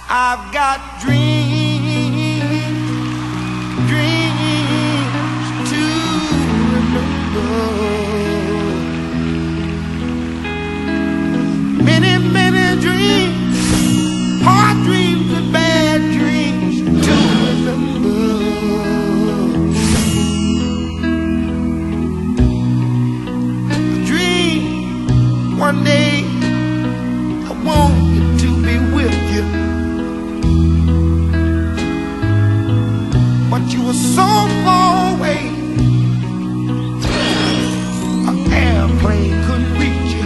I've got dreams, dreams to remember. Many, many dreams, hard dreams and bad dreams to remember. A dream one day I want to be with you, but you were so far away, an airplane couldn't reach you.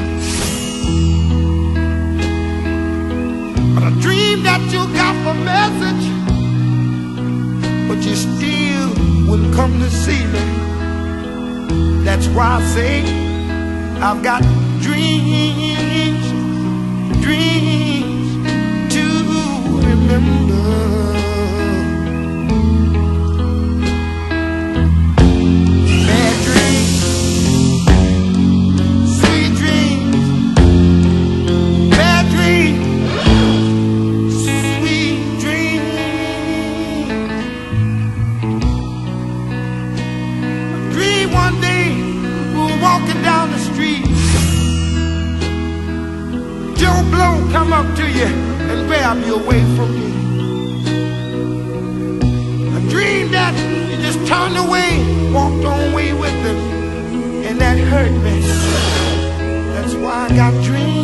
But I dreamed that you got the message, but you still wouldn't come to see me. That's why I say I've got dreams, dreams to remember. Bad dreams, sweet dreams. Bad dreams, sweet dreams. A dream one day we were walking down the street. Joe Blow come up to you and grab you away from me. I dreamed that you just turned away, walked on away with him, and that hurt me. That's why I got dreams.